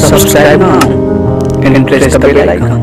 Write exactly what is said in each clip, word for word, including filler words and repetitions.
subscribe now and press the bell icon.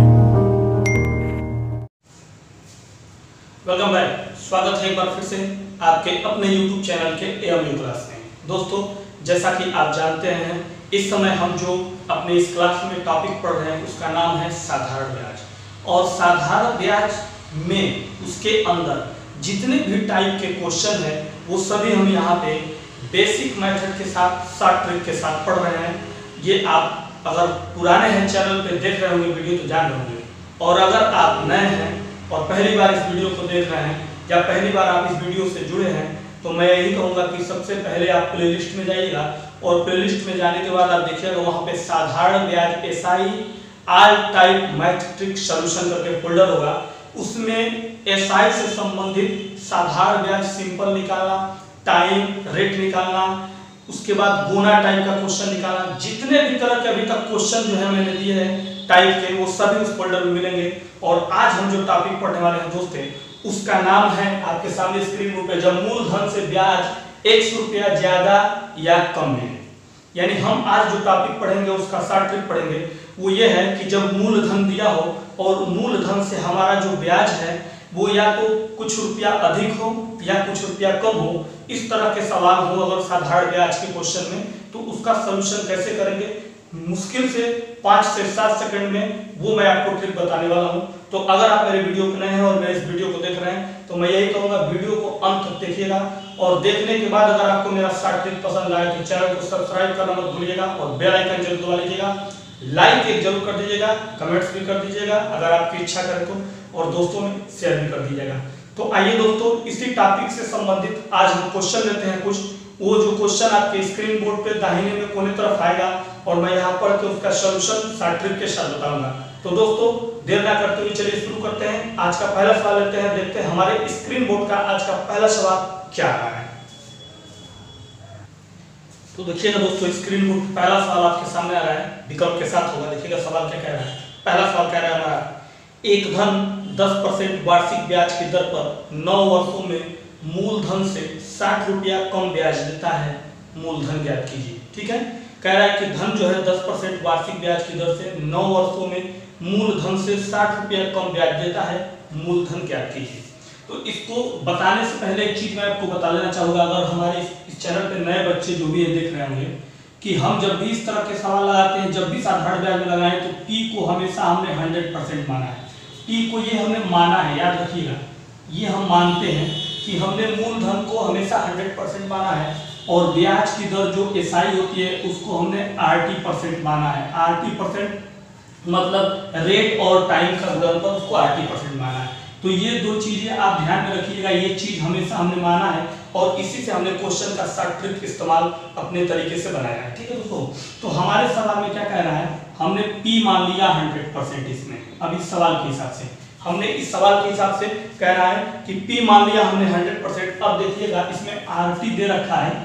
Welcome back, स्वागत है एक बार फिर से आपके अपने यूट्यूब चैनल के एएमयू क्लास में। दोस्तों, जैसा कि आप जानते हैं, इस समय हम जो अपने इस क्लास में टॉपिक पढ़ रहे हैं उसका नाम है साधारण ब्याज। और साधारण ब्याज में उसके अंदर जितने भी टाइप के क्वेश्चन हैं वो सभी हम यहाँ पे बेसिक मेथड के साथ, शॉर्ट ट्रिक के साथ पढ़ रहे हैं। ये आप अगर पुराने हैं चैनल पे देख रहे होंगे वीडियो तो जान रहे होंगे, और अगर आप नए हैं और पहली बार इस वीडियो को देख रहे हैं या पहली बार आप इस वीडियो से जुड़े हैं तो मैं यही कहूँगा कि सबसे पहले आप प्लेलिस्ट में जाइएगा और प्लेलिस्ट में जाने के बाद आप देखिएगा वहाँ पे साधारण ब्याज SI all type mathematic solution करके फोल्डर होगा। उसमें एसआई से संबंधित साधारण ब्याज सिंपल निकालना, टाइम रेट निकालना, उसके बाद गुना टाइप का क्वेश्चन निकालना, जितने भी तरह के अभी तक क्वेश्चन जो है मैंने दिए हैं टाइप के वो सभी उस फोल्डर में मिलेंगे। और आज हम जो टॉपिक पढ़ने वाले हैं दोस्तों उसका नाम है आपके सामने स्क्रीन पे, जब मूलधन से ब्याज एक सौ रुपया ज्यादा या कम है। यानी हम आज जो टॉपिक पढ़ेंगे उसका शॉर्ट ट्रिक पढ़ेंगे वो ये है कि जब मूलधन दिया हो और मूलधन से हमारा जो ब्याज है वो या तो कुछ रुपया अधिक हो या कुछ रुपया कम हो, इस तरह के सवाल हो अगर साधारण ब्याज के क्वेश्चन में, तो उसका सॉल्यूशन कैसे करेंगे मुश्किल से पाँच से सात सेकंड में वो मैं आपको ट्रिक बताने वाला हूं। तो अगर आप मेरे वीडियो पे नए हैं और मेरे इस वीडियो को देख रहे हैं तो मैं यही कहूंगा वीडियो को अंत तक देखिएगा, और देखने के बाद अगर आपको मेरा शॉर्ट ट्रिक पसंद आए तो चैनल को सब्सक्राइब करना मत भूलिएगा और बेल आइकन जरूर दबा लीजिएगा, लाइक एक जरूर कर दीजिएगा, कमेंट्स भी कर दीजिएगा अगर आपकी इच्छा करे तो, और दोस्तों में शेयर भी कर दीजिएगा। तो आइए दोस्तों, इसी टॉपिक से संबंधित आज हम क्वेश्चन लेते हैं कुछ। वो जो क्वेश्चन आपके स्क्रीन बोर्ड पे दाहिने में कोने तरफ आएगा और मैं यहाँ पढ़ के उसका सॉल्यूशन शॉर्ट ट्रिक के साथ बताऊंगा। तो दोस्तों देर ना करते हुए चलिए शुरू करते हैं। आज का पहला सवाल लेते हैं, देखते हैं हमारे स्क्रीन बोर्ड का आज का पहला सवाल क्या आ रहा है। तो देखिएगा दोस्तों, स्क्रीन बोर्ड पहला सवाल आपके सामने आ रहा है, विकल्प के साथ होगा। देखिएगा सवाल क्या कह रहा है। पहला सवाल कह रहा है हमारा, एक धन दस परसेंट वार्षिक ब्याज की दर पर नौ वर्षों में मूलधन से साठ रुपया कम ब्याज देता है, मूलधन ज्ञात कीजिए। ठीक है, कह रहा है कि धन जो है दस परसेंट वार्षिक ब्याज की दर से नौ वर्षों में मूलधन से साठ रुपया कम ब्याज देता है, मूलधन ज्ञात कीजिए। तो इसको बताने से पहले एक चीज मैं आपको बता देना चाहूंगा, अगर हमारे इस चैनल पे नए बच्चे जो भी देख रहे होंगे कि हम जब भी इस तरह के सवाल लगाते हैं, जब भी साधारण ब्याज में लगाएं तो पी को हमेशा हमने हंड्रेड परसेंट माना है। पी को ये हमने माना है, याद रखिएगा, ये हम मानते हैं कि हमने मूलधन को हमेशा हंड्रेड परसेंट माना है और ब्याज की दर जो एसआई होती है उसको हमने आरटी परसेंट माना है। आरटी परसेंट मतलब रेट और टाइम का गुणनफल, उसको आरटी परसेंट माना है। तो ये दो चीजें आप ध्यान में रखिएगा, ये चीज हमेशा हमने माना है और इसी से हमने क्वेश्चन का शॉर्ट ट्रिक इस्तेमाल अपने तरीके से बनाया है। ठीक है दोस्तों, तो हमारे सवाल में क्या कह रहा है, हमने पी मान लिया हंड्रेड परसेंट इसमें। अब इस सवाल के हिसाब से हमने इस सवाल के हिसाब से कह रहा है कि P मान लिया हमने हंड्रेड परसेंट। अब देखिएगा इसमें आरटी दे रखा है,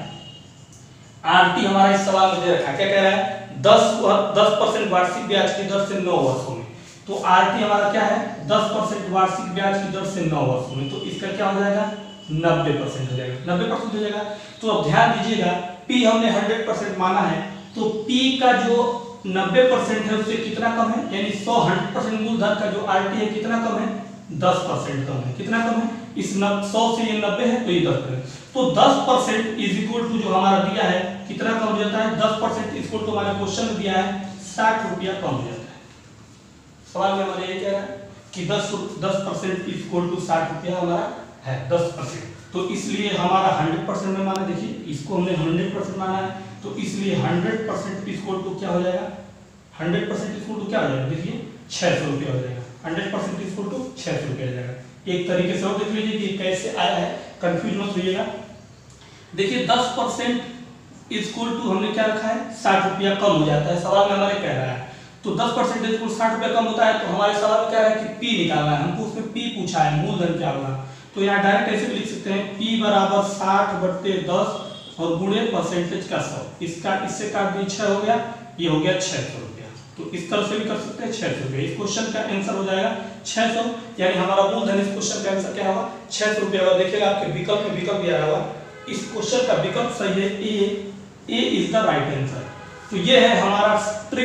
आरटी हमारा इस सवाल में दे रखा है, क्या कह रहा है, दस परसेंट वार्षिक ब्याज की दर से नौ वर्षों में। तो आरटी हमारा क्या है, दस परसेंट वार्षिक ब्याज की दर से नौ वर्षों में, तो इसका क्या हो जाएगा, नब्बे परसेंट हो जाएगा, नब्बे परसेंट हो जाएगा। तो अब ध्यान दीजिएगा, P हमने हंड्रेड परसेंट माना है तो P का जो नब्बे परसेंट है उससे कितना कम है, यानी सौ हंड्रेड परसेंट मूलधन का जो आरटी है कितना कम है, दस परसेंट कम है। कितना कम है, इस सौ से ये नब्बे है तो ये दस है, तो दस परसेंट इज इक्वल टू जो हमारा दिया है कितना कम हो जाता है, दस परसेंट इज इक्वल टू हमारे क्वेश्चन में दिया है साठ रुपया कम हो जाता है। सवाल में हमारे ये कह रहा है कि दस दस परसेंट इज इक्वल टू साठ रुपया हमारा है, दस परसेंट, तो इसलिए हमारा हंड्रेड परसेंट में माना, देखिए इसको हमने हंड्रेड परसेंट माना है तो इसलिए हंड्रेड परसेंट इक्वल टू क्या हो जाएगा, हंड्रेड परसेंट इक्वल टू क्या हो जाएगा, देखिए छह सौ रुपया हो जाएगा, हंड्रेड परसेंट इक्वल टू छह सौ रुपया हो जाएगा। एक तरीके से और देख लीजिए कि कैसे आया है, कंफ्यूज मत होइएगा। देखिए दस परसेंट इक्वल टू हमने क्या रखा है, साठ रुपया कम हो जाता है, सवाल में हमारे कह रहा है। तो दस परसेंट इक्वल साठ रुपया कम होता है तो हमारे सवाल में क्या है कि पी निकालना है, हमको उसमें पी पूछा है, मूलधन क्या होगा। तो यहाँ डायरेक्ट ऐसे भी लिख सकते हैं, पी बराबर साठ बट्टे दस और गुणे परसेंटेज का सौ, इसका इससे काट दी छह हो गया, ये हो गया छह सौ रुपया। तो इस तरह से भी कर सकते हैं, छह सौ रुपया। इस क्वेश्चन का आंसर हो जाएगा छह सौ, यानी हमारा मूलधन इस क्वेश्चन का आंसर क्या होगा, छह सौ रुपया। देखिएगा आपके विकल्प में विकल्प दिया हुआ, इस क्वेश्चन का विकल्प सही है A, A is the right answer. तो ये है हमारा ट्रिक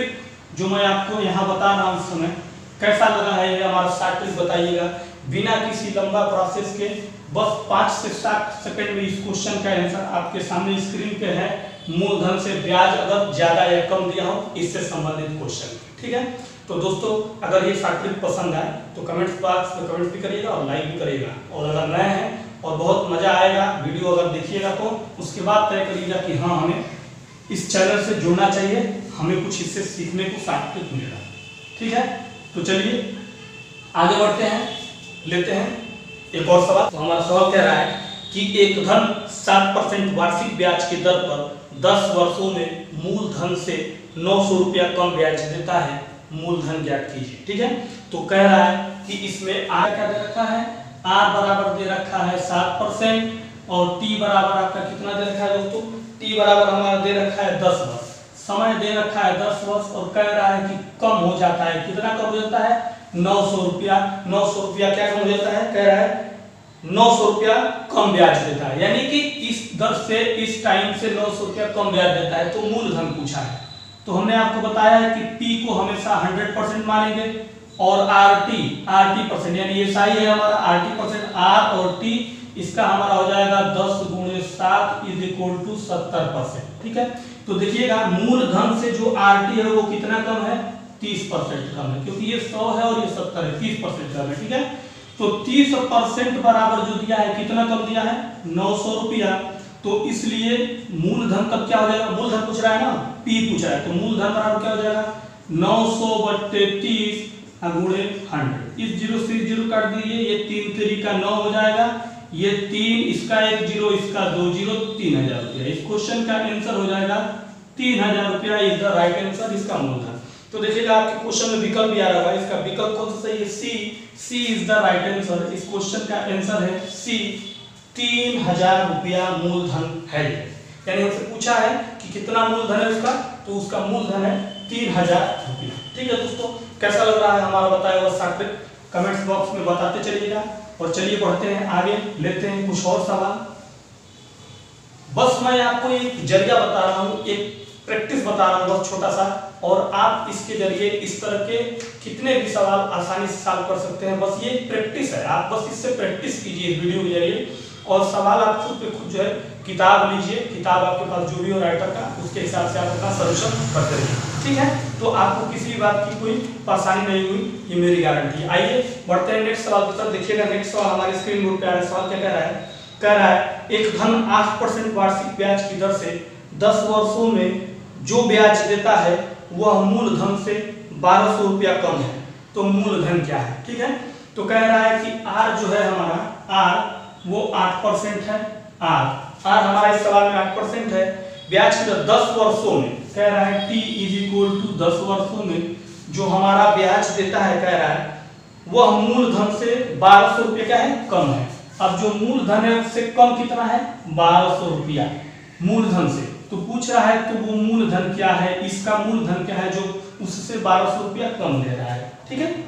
जो मैं आपको यहाँ बता रहा हूँ इस समय, कैसा लगा है ये हमारा शॉर्ट ट्रिक बताइएगा, बिना किसी लंबा प्रोसेस के बस पाँच से सात सेकंड में इस क्वेश्चन का आंसर आपके सामने स्क्रीन पे है। मूलधन से ब्याज अगर ज्यादा या कम दिया हो, इससे संबंधित क्वेश्चन, ठीक है। तो दोस्तों अगर ये शॉर्ट ट्रिक पसंद आए तो कमेंट्स बॉक्स में कमेंट भी करिएगा और लाइक भी करिएगा, और अगर नए हैं और बहुत मजा आएगा वीडियो अगर देखिएगा तो उसके बाद तय करिएगा कि हाँ हमें इस चैनल से जुड़ना चाहिए, हमें कुछ इससे सीखने को शॉर्ट ट्रिक मिलेगा, ठीक है। तो चलिए आगे बढ़ते हैं, लेते हैं एक और सवाल। तो हमारा सवाल कह रहा है कि एक धन सात परसेंट वार्षिक ब्याज की दर पर दस वर्षों में मूलधन से नौ सौ रुपया कम ब्याज देता है, मूलधन ज्ञात कीजिए, ठीक है। तो कह रहा है कि इसमें आर क्या दे रखा है, आर बराबर दे रखा है सात परसेंट और टी बराबर आपका कितना दे रखा है दोस्तों, टी बराबर हमारा दे रखा है दस वर्ष, समय दे रखा है दस वर्ष, और कह रहा है कि कम हो जाता है, कितना कम हो जाता है, नौ सौ रुपया। नौ सौ रुपया क्या कम हो जाता है, कह रहा है नौ सौ रुपया कम ब्याज देता है, यानी कि इस दर से इस टाइम से नौ सौ रुपया कम ब्याज देता है। तो मूलधन पूछा है, तो हमने आपको बताया है कि P को हमेशा सौ परसेंट मानेंगे और R T R T percent, यानी ये साई है हमारा आर टी परसेंट, आर और टी इसका हमारा हो जाएगा दस गुणे सात इज इक्वल टू सत्तर परसेंट, ठीक है। तो देखिएगा मूलधन से जो आर टी है वो कितना कम है, तीस परसेंट कम है, क्योंकि ये सौ है और ये सत्तर है, तीस परसेंट कम है, ठीक है। तो तीस परसेंट बराबर जो दिया है कितना कम दिया है, नौ सौ रुपया। तो इसलिए मूलधन कब क्या हो जाएगा, मूलधन पूछ रहा है ना, P पूछ रहा है, तो मूलधन बराबर क्या हो जाएगा, नौ सौ बट्टे तीस गुणे हंड्रेड, इस जीरो से जीरो काट दीजिए, ये तीन तेरी का नौ हो जाएगा, ये तीन, इसका एक जीरो, इसका दो जीरो, तीन हजार रुपया। इस क्वेश्चन का आंसर हो जाएगा तीन हजार रुपया इज द राइट आंसर, इसका मूलधन। तो देखिएगा आपके क्वेश्चन में विकल्प भी आ रहा है, इसका विकल्प कौन सा सही है, C, C is the right answer. इस क्वेश्चन का आंसर है सी, तीन हजार रुपया मूलधन है। यानी हमसे पूछा है कि कितना मूलधन है उसका, तो उसका मूलधन है तीन हजार रुपया, ठीक है दोस्तों। कैसा लग रहा है हमारा बताया हुआ शॉर्ट ट्रिक, कमेंट्स बॉक्स में बताते चलिएगा। और चलिए बढ़ते हैं आगे, लेते हैं कुछ और सवाल। बस मैं आपको एक जरिया बता रहा हूँ, एक प्रैक्टिस बता रहा हूँ बहुत छोटा सा, और आप इसके जरिए इस तरह के कितने भी सवाल आसानी से सॉल्व कर सकते हैं। बस ये प्रैक्टिस है, आप बस इससे प्रैक्टिस कीजिए वीडियो के जरिए, और सवाल आप खुद पे खुद जो है किताब लीजिए, किताब आपके पास जो भी हो राइटर का, उसके हिसाब से आप अपना सॉल्यूशन करते रहिए, ठीक है। तो आपको किसी भी बात की कोई परेशानी नहीं हुई, ये मेरी गारंटी है। आइए बढ़ते हैं नेक्स्ट सवाल की तरफ। देखिएगा नेक्स्ट सवाल हमारे स्क्रीन बोर्ड पे आ रहा है। सवाल क्या कह रहा है, कह रहा है एक धन आठ परसेंट वार्षिक ब्याज की दर से दस वर्षों में जो ब्याज देता है वह मूलधन से बारह सौ रुपया कम है, तो मूलधन क्या है, ठीक है। तो कह रहा है कि आर जो है हमारा, आर वो आठ परसेंट है, आर आर हमारा इस सवाल में आठ परसेंट है, ब्याज की दर दस वर्षों में, कह रहा है टी इज इक्वल टू दस वर्षों में जो हमारा ब्याज देता है, कह रहा है वह मूलधन से बारह सौ रुपया क्या है, कम है। अब जो मूलधन है उससे कम कितना है, बारह सौ रुपया मूलधन से। तो पूछ रहा है तो वो मूलधन क्या है, इसका मूलधन क्या है जो उससे बारह सौ रुपया कम दे रहा है, ठीक है।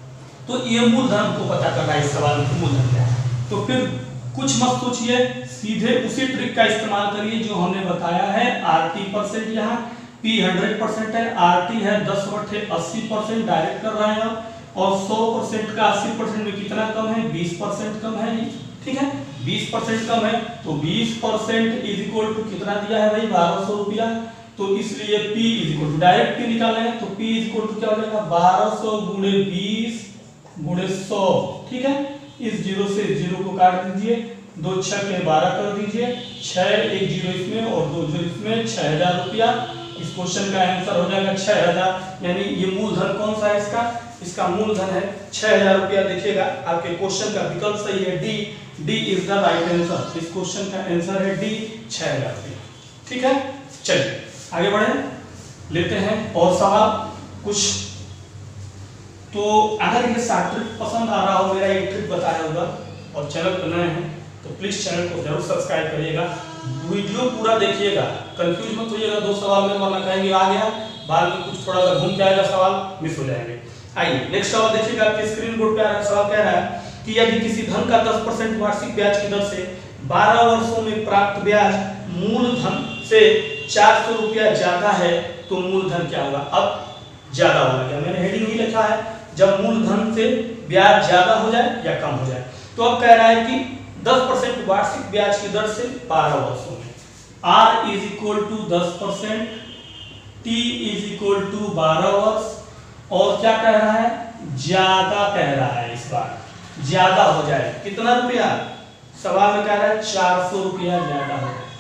तो ये मूलधन को पता करना है इस सवाल में, मूलधन क्या है। तो फिर कुछ मत सोचिए, सीधे उसी ट्रिक का इस्तेमाल करिए जो हमने बताया है। आर टी परसेंट, यहाँ पी हंड्रेड परसेंट है, आर टी है दस बटे अस्सी परसेंट, डायरेक्ट कर रहे हैं, और सौ परसेंट का अस्सी परसेंट में कितना कम है, बीस परसेंट कम है, ठीक है। बीस परसेंट कम है तो बीस परसेंट इज इक्वल टू कितना दिया है भाई, बारह सौ रुपया। तो इसलिए P is equal to, direct P निकाले हैं तो P इज इक्वल टू क्या हो जाएगा, बारह सौ गुणे बीस गुणे सौ, ठीक है। इस जीरो से जीरो को काट दीजिए, दो छह के बारह कर दीजिए, छह एक जीरो इसमें और दो जीरो इसमें, छह हजार रुपया। इस क्वेश्चन का आंसर हो जाएगा छह हजार, यानी ये मूलधन कौन सा है इसका, इसका मूलधन है छह हजार रुपया। देखिएगा आपके क्वेश्चन का विकल्प सही है D, D is the right answer. इस क्वेश्चन का आंसर है डी, छह हजार रुपया, ठीक है। चलिए आगे बढ़े, लेते हैं और सवाल कुछ। तो अगर ये शॉर्ट ट्रिक पसंद आ रहा हो, मेरा ये ट्रिक बताया होगा, और चैनल पर नए हैं तो प्लीज चैनल को जरूर सब्सक्राइब करिएगा, वीडियो पूरा देखिएगा, कंफ्यूज मत होइएगा दो सवाल में, वरना कहेंगे आ गया, बाद में कुछ थोड़ा सा घूम के आएगा, सवाल मिस हो जाएंगे। आइए नेक्स्ट सवाल देखिएगा, आपके स्क्रीन बोर्ड पे आ रहा है। सवाल कह रहा है कि यदि किसी धन का दस परसेंट वार्षिक ब्याज की दर से बारह वर्षों में प्राप्त ब्याज मूलधन से चार सौ रुपया ज्यादा है तो मूलधन क्या होगा। अब ज्यादा होना क्या, मैंने हेडिंग ही लिखा है जब मूलधन से ब्याज ज्यादा हो जाए या कम हो जाए। तो अब कह रहा है कि दस परसेंट वार्षिक ब्याज की दर से बारह वर्षों में R इज इक्वल टू दस percent, T is equal to बारह वर्ष, और क्या कह रहा है, ज्यादा कह रहा है, इस बार ज्यादा हो जाए कितना रुपया, सवाल में कह रहा है चार सौ रुपया ज्यादा हो जाए,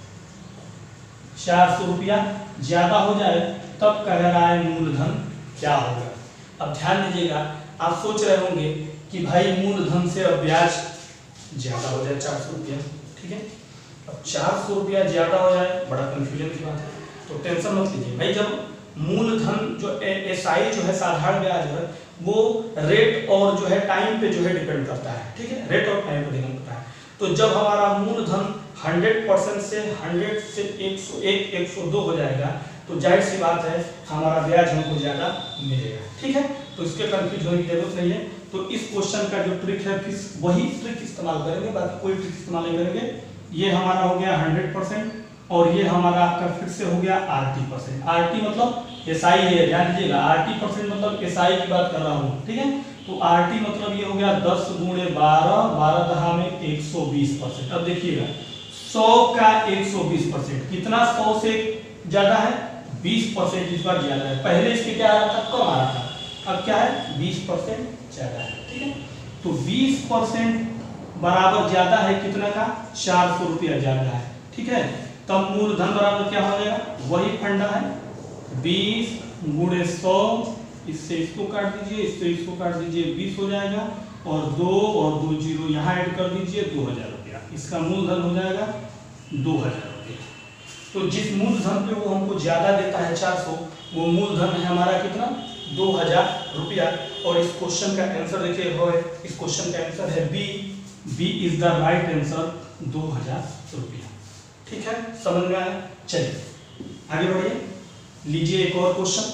चार सौ रुपया ज्यादा हो जाए तब कह रहा है मूलधन क्या होगा। अब ध्यान दीजिएगा, आप सोच रहे होंगे कि भाई मूलधन से अब ब्याज ज्यादा हो जाए चार सौ रुपया, ठीक है। अब चार सौ रुपया ज्यादा हो जाए, बड़ा कंफ्यूजन की बात है, तो टेंशन मत लीजिए भाई। जब मूलधन जो एसआई जो है साधारण ब्याज है वो रेट और जो है टाइम पे जो है डिपेंड करता है, ठीक है, रेट और टाइम पे डिपेंड करता है। तो जब हमारा मूलधन सौ परसेंट से सौ से एक सौ एक, एक सौ दो हो जाएगा तो जाहिर सी बात है हमारा ब्याज हमको ज्यादा मिलेगा, ठीक है। तो इसके कंफ्यूज होने की जरूरत नहीं है। तो इस क्वेश्चन का जो ट्रिक है किस वही ट्रिक इस्तेमाल करेंगे, बाकी कोई ट्रिक इस्तेमाल नहीं करेंगे। ये हमारा हो गया सौ परसेंट और ये हमारा आपका फिर से हो गया आरटी परसेंट। आरटी मतलब एसआई है, ध्यान दीजिएगा, आरटी परसेंट मतलब एसआई की बात कर रहा हूँ, ठीक है। तो आरटी मतलब ये हो गया दस गुणे बारह, बारह दहा में एक सौ बीस परसेंट। अब देखिएगा सौ का एक सौ बीस परसेंट कितना, सौ से ज्यादा है बीस परसेंट, इस बार ज्यादा है। पहले इसके क्या आ रहा था, कम आ रहा था, अब क्या है बीस परसेंट ज्यादा है, ठीक है। तो बीस परसेंट बराबर ज्यादा है कितना का, चार सौ रुपया ज्यादा है, ठीक है। तब मूलधन बराबर क्या हो जाएगा, वही फंडा है बीस गुणे सौ, इससे इसको काट दीजिए, इससे इसको काट दीजिए, बीस हो जाएगा और दो और दो जीरो यहाँ ऐड कर दीजिए, दो हजार रुपया इसका मूलधन हो जाएगा दो हजार रुपया। तो जिस मूलधन पे वो हमको ज्यादा देता है चार सौ, वो मूलधन है हमारा कितना, दो हजार रुपया। और इस क्वेश्चन का आंसर देखिए हो है, इस क्वेश्चन का आंसर है B, B is the right answer, दो हजार रुपया, ठीक है। समझ में आया, चलिए आगे बढ़िए, लीजिए एक और क्वेश्चन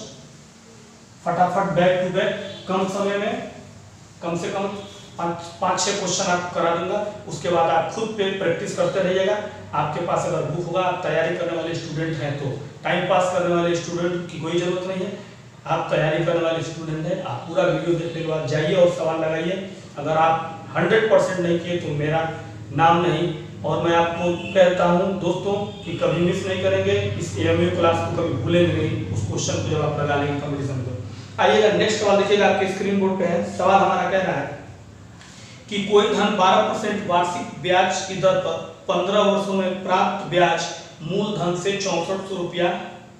फटाफट बैक टू बैक, कम समय में कम से कम पाँच पाँच छः क्वेश्चन आप करा दूंगा। उसके बाद आप खुद पे प्रैक्टिस करते रहिएगा। आपके पास अगर बुक होगा, आप तैयारी करने वाले स्टूडेंट हैं तो टाइम पास करने वाले स्टूडेंट की कोई जरूरत नहीं है, आप तैयारी करने वाले स्टूडेंट हैं, आप पूरा वीडियो देखने के बाद जाइए और सवाल लगाइए। अगर आप हंड्रेड परसेंट नहीं किए तो मेरा नाम नहीं, और मैं आपको कहता हूं दोस्तों कि कभी मिस नहीं करेंगे इस एएमयू क्लास को, कभी भूलेंगे नहीं उस क्वेश्चन को जब आप लगा लेंगे कंपटीशन को। आइएगा नेक्स्ट सवाल देखिएगा, आपके स्क्रीन बोर्ड पे है। सवाल हमारा कह रहा है कि कोई धन बारह परसेंट वार्षिक ब्याज की दर पर पंद्रह वर्षों में प्राप्त ब्याज मूलधन से चौसठ सौ रुपया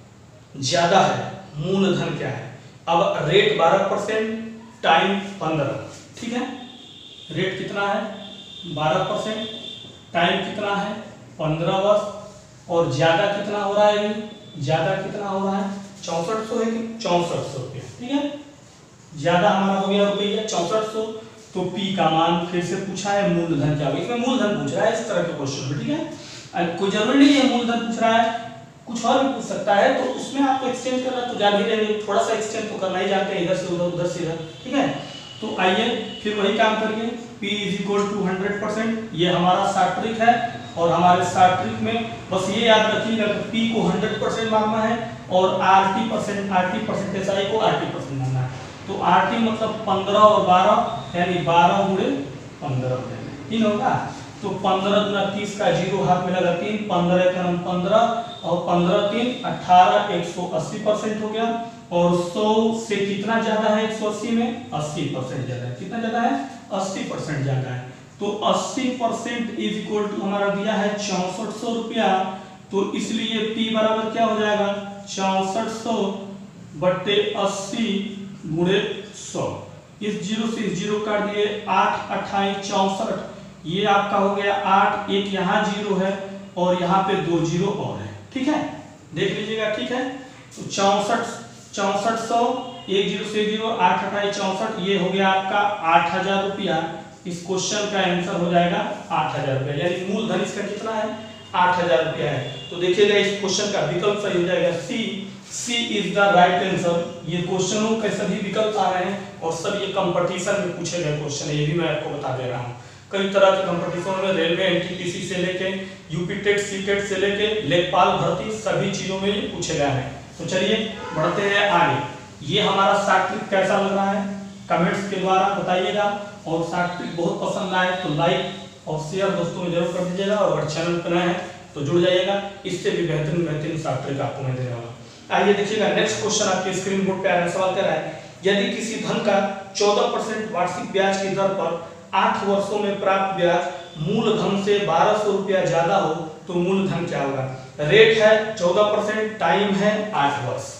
ज्यादा है, मूलधन क्या है। अब रेट बारह परसेंट टाइम पंद्रह, ठीक है। रेट कितना है, बारह परसेंट, टाइम कितना है, पंद्रह वर्ष, और ज्यादा कितना हो रहा है, ज्यादा कितना हो रहा है, चौसठ सौ है कि चौसठ सौ रुपया, ठीक है। ज्यादा हमारा हो गया रुपया चौसठ सौ। तो पी का मान फिर से पूछा है, मूलधन क्या होगा, इसमें मूलधन पूछ रहा है इस तरह के क्वेश्चन में, ठीक है। कोई जरूरी नहीं है मूलधन पूछ रहा है, कुछ और भी पूछ सकता है, तो उसमें आपको एक्सचेंज करना तो जान ही रहे, थोड़ा सा एक्सचेंज तो करना ही जानते हैं, इधर से उधर उधर से इधर, ठीक है। तो आइए फिर वही काम करिए, P is equal to hundred percent, ये हमारा शार्ट ट्रिक है। और हमारे शार्ट ट्रिक में बस ये याद रखिएगा कि P को हंड्रेड परसेंट मानना है और RT percent, RT percentage I को आरटी परसेंट मानना है। तो आरटी मतलब पंद्रह और बारह यानी बारह गुणे पंद्रह तीन होगा। तो पंद्रह गुना तीस का जीरो हाथ में लगा तीन, पंद्रह का पंद्रह और पंद्रह तीन अठारह, एक सौ अस्सी परसेंट हो गया। और सौ से कितना ज्यादा है, एक सौ अस्सी में अस्सी परसेंट ज्यादा है, कितना ज्यादा है, अस्सी परसेंट ज्यादा है। तो अस्सी परसेंट इज इक्वल टू हमारा दिया है चौसठ सौ रुपया। तो इसलिए P बराबर क्या हो जाएगा, चौसठ सौ बट्टे अस्सी गुणे सौ। इस जीरो से इस जीरो काट दिए, आठ अट्ठाई चौसठ, ये आपका हो गया आठ, एक यहाँ जीरो है और यहाँ पे दो जीरो और है, ठीक है, देख लीजिएगा, ठीक है। तो चौसठ चौसठ सौ, एक जीरो से जीरो, आठ अट्ठाई चौसठ, ये हो गया आपका आठ हजार रुपया। इस क्वेश्चन का आंसर हो जाएगा आठ हजार रुपया, यानी मूलधन इसका कितना है, आठ हजार रुपया है। तो देखिएगा इस क्वेश्चन का विकल्प सही हो जाएगा C, C is the right answer. ये क्वेश्चनों के सभी विकल्प आ रहे हैं और सब ये कंपटीशन में पूछे गए क्वेश्चन है, ये भी मैं आपको बता दे रहा हूँ। कई तरह के कंपटीशन में रेलवे एनटीपीसी से लेके यूपी टेट सी टेट से लेके लेखपाल भर्ती सभी चीजों में ये पूछे गए हैं। तो चलिए बढ़ते हैं आगे। ये हमारा शॉर्ट ट्रिक कैसा लग रहा है कमेंट्स के द्वारा बताइएगा, और शॉर्ट ट्रिक बहुत पसंद आए तो लाइक और शेयर दोस्तों में जरूर कर दीजिएगा, और अगर चैनल पर नए हैं तो जुड़ जाइएगा, इससे भी बेहतरीन बेहतरीन शॉर्ट ट्रिक आपको मैं देने वाला। आइए देखिएगा नेक्स्ट क्वेश्चन आपके स्क्रीन बोर्ड पे आ रहा है। सवाल कर रहा है यदि किसी धन का चौदह परसेंट वार्षिक ब्याज की दर पर आठ वर्षों में प्राप्त ब्याज मूल धन से बारह सौ रुपया ज्यादा हो तो मूल धन क्या होगा। रेट है चौदह परसेंट, टाइम है आठ वर्ष।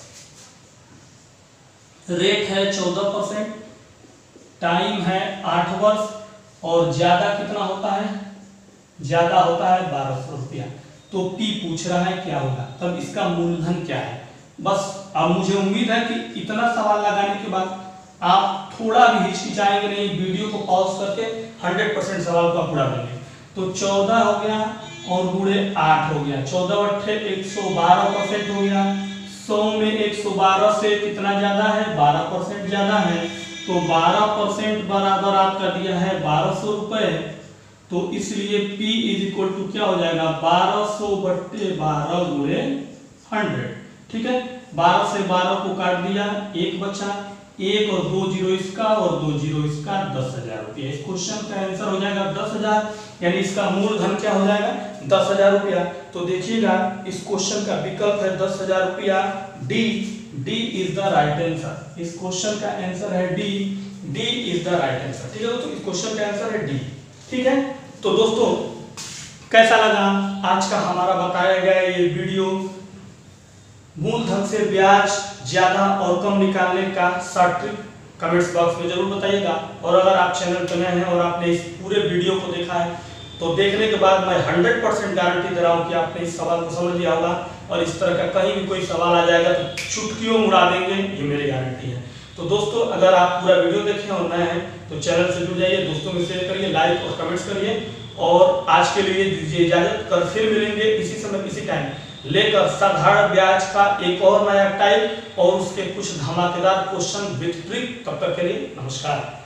रेट है चौदह परसेंट, टाइम है आठ वर्ष, और ज्यादा कितना होता है, ज्यादा होता है बारह सौ रुपया। तो पी पूछ रहा है क्या होगा, तब इसका मूलधन क्या है। बस अब मुझे उम्मीद है कि इतना सवाल लगाने के बाद आप थोड़ा भी हिचकिचाएंगे नहीं, वीडियो को पॉज करके हंड्रेड परसेंट सवाल का पूरा करेंगे। तो चौदह हो गया और गुणे आठ हो गया, चौदह अट्ठे एक सौ बारह परसेंट हो गया। सौ में एक सौ बारह से कितना ज्यादा है, बारह परसेंट ज्यादा है, तो बारह परसेंट बराबर आपका दिया है बारह सौ रुपए। तो इसलिए P इज इक्वल टू क्या हो जाएगा, बारह सौ बट्टे बारह गुणे हंड्रेड। ठीक है, बारह से बारह को काट दिया, एक बचा, एक और दो जीरो इसका और दो जीरो इसका, दस हजार रुपया। इस क्वेश्चन का आंसर हो जाएगा दस हजार, यानी इसका मूलधन क्या हो जाएगा, दस हजार रुपया। तो देखिएगा इस क्वेश्चन का विकल्प है दस हजार रुपया, D D is the right answer. इस क्वेश्चन का आंसर है D, D is the right answer. ठीक है दोस्तों, इस क्वेश्चन का आंसर है डी। ठीक है, तो दोस्तों कैसा लगा आज का हमारा बताया गया ये वीडियो, मूलधन से ब्याज ज्यादा और कम निकालने का शॉर्ट ट्रिक, कमेंट्स बॉक्स में जरूर बताइएगा। और अगर आप चैनल पर नए हैं और आपने इस पूरे वीडियो को देखा है तो देखने के बाद मैं हंड्रेड परसेंट गारंटी दे रहा हूँ कि आपने इस सवाल को समझ लिया होगा, और इस तरह का कहीं भी कोई सवाल आ जाएगा तो चुटकियों उड़ा देंगे, ये मेरी गारंटी है। तो दोस्तों अगर आप पूरा वीडियो देखें और नए हैं तो चैनल से जुड़ जाइए, दोस्तों में शेयर करिए, लाइक और कमेंट्स करिए। और आज के लिए दीजिए इजाजत, कल फिर मिलेंगे इसी समय इसी टाइम लेकर साधारण ब्याज का एक और नया टाइप और उसके कुछ धमाकेदार क्वेश्चन विथ ट्रिक। तब तक के लिए नमस्कार।